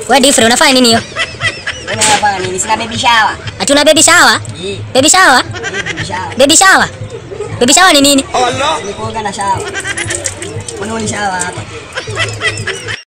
Wewe Difre unafanya nini hiyo? Wewe hapa nini? Sina baby shower. Hatuna baby shower? Baby shower? Baby shower. Baby shower? Baby shower ni nini? Allah. Ni kuoga na shower. Unaona shower hapa.